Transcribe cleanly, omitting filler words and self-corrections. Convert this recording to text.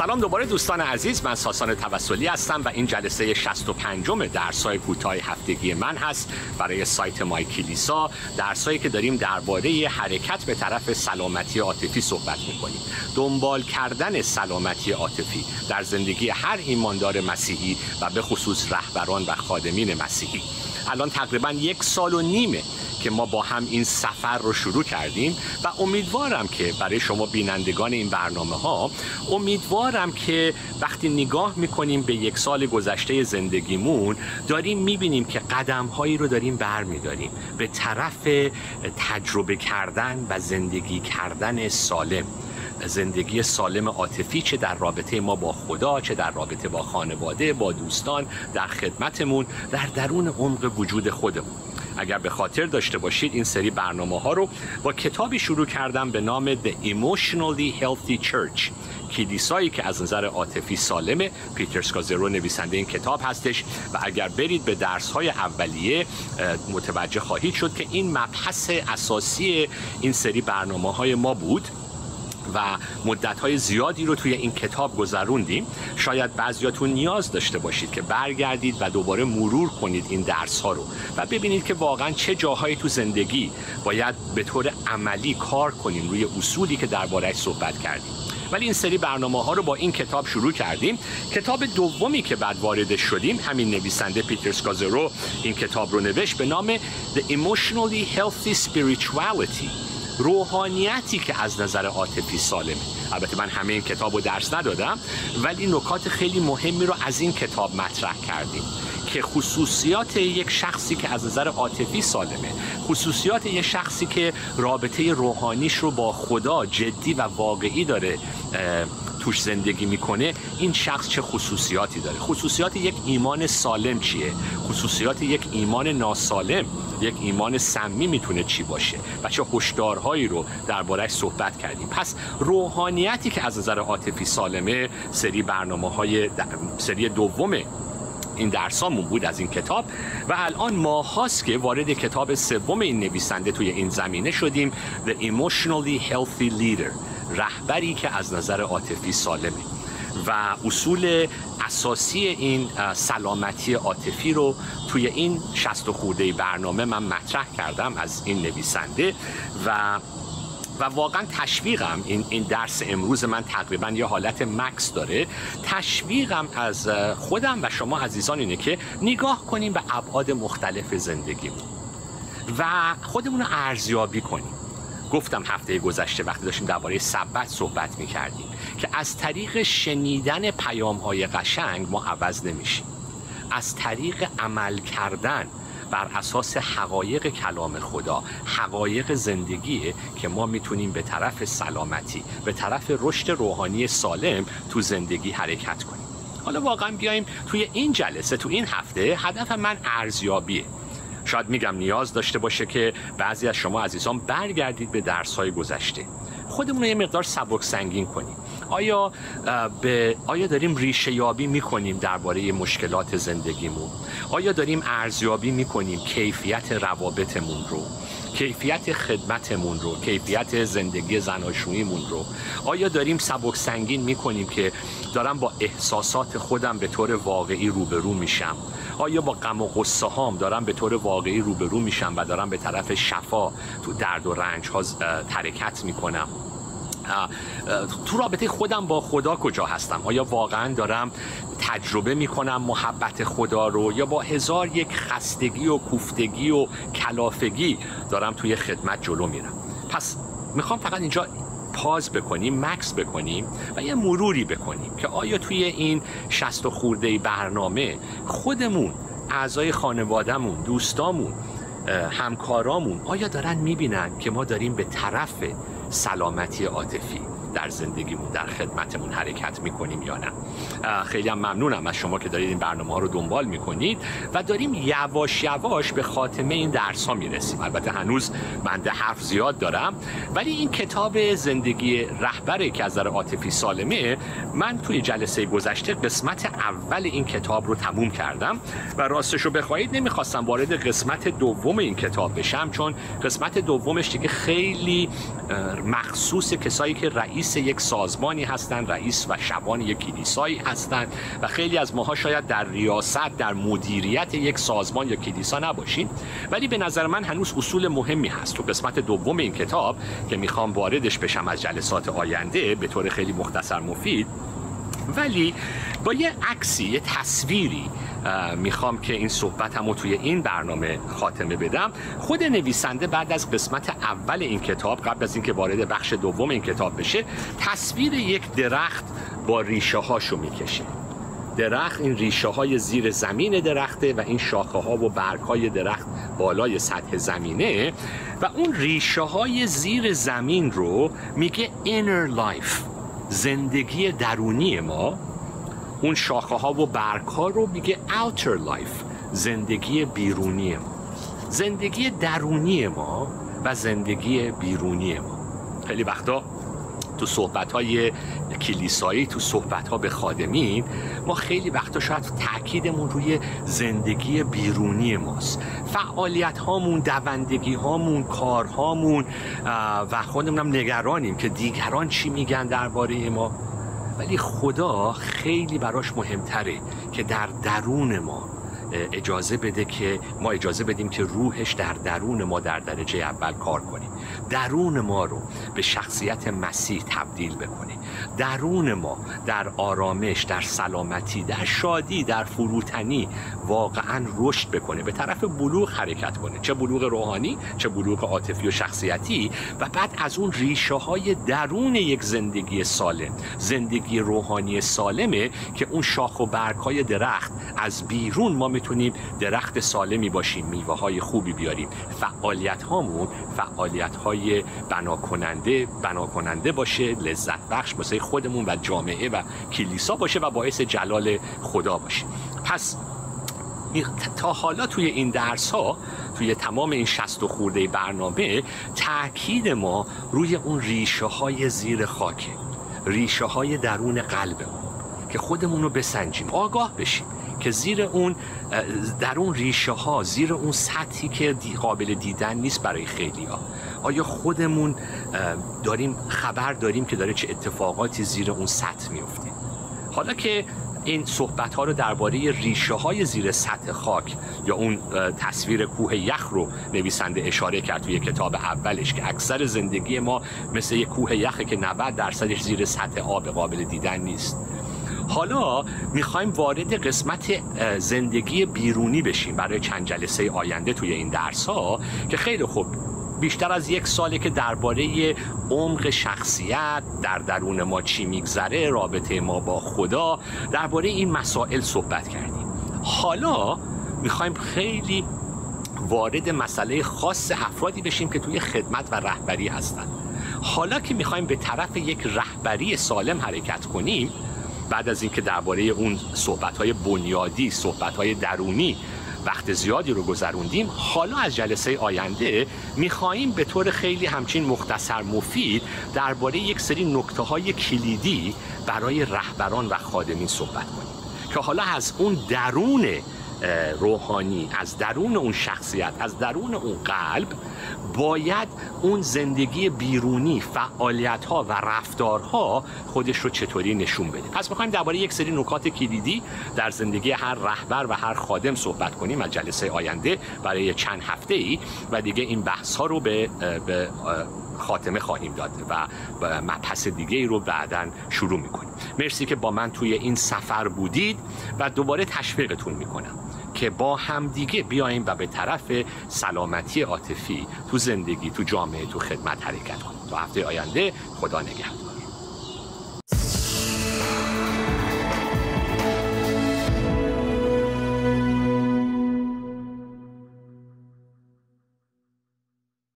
سلام دوباره دوستان عزیز، من ساسان توسلی هستم و این جلسه 65 درس‌های کوتاه هفتگی من هست برای سایت مای کلیسا. درس‌هایی که داریم درباره حرکت به طرف سلامتی عاطفی صحبت می‌کنیم. دنبال کردن سلامتی عاطفی در زندگی هر ایماندار مسیحی و به خصوص رهبران و خادمین مسیحی. الان تقریباً 1.5 سال که ما با هم این سفر رو شروع کردیم و امیدوارم که برای شما بینندگان این برنامه ها، امیدوارم که وقتی نگاه میکنیم به 1 سال گذشته زندگیمون داریم میبینیم که قدم هایی رو داریم برمیداریم به طرف تجربه کردن و زندگی کردن سالم، زندگی سالم عاطفی، چه در رابطه ما با خدا، چه در رابطه با خانواده، با دوستان، در خدمتمون، در درون عمق وجود خودمون. اگر به خاطر داشته باشید این سری برنامه ها رو با کتابی شروع کردم به نام The Emotionally Healthy Church، کلیسایی که از نظر عاطفی سالمه. پیتر اسکازرو نویسنده این کتاب هستش و اگر برید به درس‌های اولیه متوجه خواهید شد که این مبحث اساسی این سری برنامه‌های ما بود و مدت‌های زیادی رو توی این کتاب گذروندیم. شاید بعضیاتون نیاز داشته باشید که برگردید و دوباره مرور کنید این درس‌ها رو و ببینید که واقعاً چه جاهایی تو زندگی باید به طور عملی کار کنیم روی اصولی که درباره‌اش صحبت کردیم. ولی این سری برنامه‌ها رو با این کتاب شروع کردیم. کتاب دومی که بعد وارد شدیم، همین نویسنده پیتر اسکازرو این کتاب رو نوشت به نام The Emotionally Healthy Spirituality، روحانیتی که از نظر عاطفی سالمه. البته من همه این کتاب رو درس ندادم ولی نکات خیلی مهمی رو از این کتاب مطرح کردیم که خصوصیات یک شخصی که از نظر عاطفی سالمه، خصوصیات یک شخصی که رابطه روحانیش رو با خدا جدی و واقعی داره توش زندگی میکنه، این شخص چه خصوصیاتی داره. خصوصیات یک ایمان سالم چیه؟ خصوصیات یک ایمان ناسالم، یک ایمان سمی میتونه چی باشه و چه هشدارهایی رو درباره‌اش صحبت کردیم. پس روحانیتی که از نظر عاطفی سالمه سری برنامه‌های سری دوم این درسامون بود از این کتاب و الان ماه هاست که وارد کتاب سوم این نویسنده توی این زمینه شدیم، The Emotionally Healthy Leader، رهبری که از نظر عاطفی سالمه. و اصول اساسی این سلامتی عاطفی رو توی این 60 خورده برنامه من مطرح کردم از این نویسنده و واقعا تشویقم، این درس امروز من تقریبا یه حالت مکس داره، تشویقم از خودم و شما عزیزان اینه که نگاه کنیم به ابعاد مختلف زندگیمون و خودمون رو ارزیابی کنیم. گفتم هفته گذشته وقتی داشتیم درباره سبت صحبت می‌کردیم که از طریق شنیدن پیام‌های قشنگ ما عوض نمیشیم. از طریق عمل کردن بر اساس حقایق کلام خدا، حقایق زندگیه که ما میتونیم به طرف سلامتی، به طرف رشد روحانی سالم تو زندگی حرکت کنیم. حالا واقعا بیایم توی این جلسه، تو این هفته، هدف من ارزیابیه. شاید میگم نیاز داشته باشه که بعضی از شما عزیزان برگردید به درس‌های گذشته، خودمون رو یه مقدار سبک سنگین کنیم. آیا داریم ریشه یابی میکنیم درباره مشکلات زندگیمون؟ آیا داریم ارزیابی میکنیم کیفیت روابطمون رو، کیفیت خدمتمون رو، کیفیت زندگی زناشوییمون رو؟ آیا داریم سبک سنگین میکنیم که دارم با احساسات خودم به طور واقعی روبرو میشم؟ آیا با غم و غصه هام دارم به طور واقعی روبرو میشم و دارم به طرف شفا تو درد و رنج ها حرکت میکنم؟ تو رابطه خودم با خدا کجا هستم؟ آیا واقعا دارم تجربه میکنم محبت خدا رو یا با هزار یک خستگی و کوفتگی و کلافگی دارم توی خدمت جلو میرم؟ پس میخوام فقط اینجا پاز بکنیم، مکس بکنیم و یه مروری بکنیم که آیا توی این 60 خورده برنامه خودمون، اعضای خانوادهمون، دوستامون، همکارامون آیا دارن میبینن که ما داریم به طرف سلامتی عاطفی در زندگیمون، در خدمتمون حرکت میکنیم یا نه؟ خیلی هم ممنونم از شما که دارید این برنامه ها رو دنبال میکنید و داریم یواش یواش به خاتمه این درس ها میرسیم. البته هنوز من حرف زیاد دارم ولی این کتاب زندگی رهبری که از نظر عاطفی سالمه، من توی جلسه گذشته قسمت اول این کتاب رو تموم کردم و راستش رو بخواید نمیخواستم وارد قسمت دوم این کتاب بشم، چون قسمت دومش دیگه خیلی مخصوص کسایی که رئیس رئیس یک سازمانی هستند، رئیس و شبان یک کلیسایی هستند و خیلی از ماها شاید در ریاست، در مدیریت یک سازمان یا کلیسا نباشیم، ولی به نظر من هنوز اصول مهمی هست. تو قسمت دوم این کتاب که میخوام واردش بشم از جلسات آینده به طور خیلی مختصر مفید، ولی با یه عکسی، یه تصویری میخوام که این صحبتمو توی این برنامه خاتمه بدم. خود نویسنده بعد از قسمت اول این کتاب، قبل از اینکه وارد بخش دوم این کتاب بشه، تصویر یک درخت با ریشه هاشو میکشه. درخت، این ریشه های زیر زمین درخته و این شاخه ها و برگ های درخت بالای سطح زمینه و اون ریشه های زیر زمین رو میگه inner life، زندگی درونی ما. اون شاخه ها و برگ ها رو میگه outer life، زندگی بیرونی ما. زندگی درونی ما و زندگی بیرونی ما. خیلی وقتا تو صحبت‌های کلیسایی، تو صحبت‌ها به خادمین، ما خیلی وقتا شاید تأکیدمون روی زندگی بیرونی ماست، فعالیت‌هامون، دوندگی‌هامون، کارهامون و خودمونم نگرانیم که دیگران چی میگن درباره ما. ولی خدا خیلی براش مهمتره که در درون ما اجازه بده که ما اجازه بدیم که روحش در درون ما در درجه اول کار کنه، درون ما رو به شخصیت مسیح تبدیل بکنه، درون ما در آرامش، در سلامتی، در شادی، در فروتنی واقعا رشد بکنه، به طرف بلوغ حرکت کنه، چه بلوغ روحانی چه بلوغ عاطفی و شخصیتی. و بعد از اون ریشه های درون یک زندگی سالم، زندگی روحانی سالمه که اون شاخ و برگ های درخت از بیرون ما میتونیم درخت سالمی باشیم، میوه های خوبی بیاریم، فعالیت هامون فعالیت های بناکننده باشه، لذت بخش واسه خودمون و جامعه و کلیسا باشه و باعث جلال خدا باشه. پس تا حالا توی این درس ها، توی تمام این 60 خورده برنامه، تأکید ما روی اون ریشه های زیر خاکه، ریشه های درون قلبمون که خودمون رو بسنجیم، آگاه بشیم که زیر اون، در اون ریشه ها، زیر اون سطحی که قابل دیدن نیست برای خیلی ها، آیا خودمون خبر داریم که داره چه اتفاقاتی زیر اون سطح میفته؟ حالا که این صحبت ها رو درباره ریشه های زیر سطح خاک یا اون تصویر کوه یخ رو نویسنده اشاره کرد توی کتاب اولش که اکثر زندگی ما مثل یک کوه یخه که 90% زیر سطح آب قابل دیدن نیست. حالا میخوایم وارد قسمت زندگی بیرونی بشیم برای چند جلسه آینده توی این درس ها که خیلی خوب بیشتر از 1 ساله که درباره عمق شخصیت، در درون ما چی میگذره، رابطه ما با خدا، درباره این مسائل صحبت کردیم. حالا میخوایم خیلی وارد مسئله خاص افرادی بشیم که توی خدمت و رهبری هستن. حالا که میخوایم به طرف یک رهبری سالم حرکت کنیم، بعد از اینکه درباره اون صحبت‌های بنیادی، صحبت‌های درونی وقت زیادی رو گذروندیم، حالا از جلسه آینده می‌خوایم به طور خیلی همچین مختصر مفید درباره یک سری نکته‌های کلیدی برای رهبران و خادمین صحبت کنیم که حالا از اون درون روحانی، از درون اون شخصیت، از درون اون قلب باید اون زندگی بیرونی، فعالیت‌ها و رفتارها خودش رو چطوری نشون بده. پس می‌خوایم درباره یک سری نکات کلیدی در زندگی هر رهبر و هر خادم صحبت کنیم از جلسه آینده برای چند هفته‌ای و دیگه این بحث‌ها رو به خاتمه خواهیم داد و مبحث دیگه ای رو بعداً شروع می‌کنیم. مرسی که با من توی این سفر بودید و دوباره تشویقتون می‌کنم که با هم دیگه بیاییم و به طرف سلامتی عاطفی تو زندگی، تو جامعه، تو خدمت حرکت کنیم. تا هفته آینده، خدا نگهدار.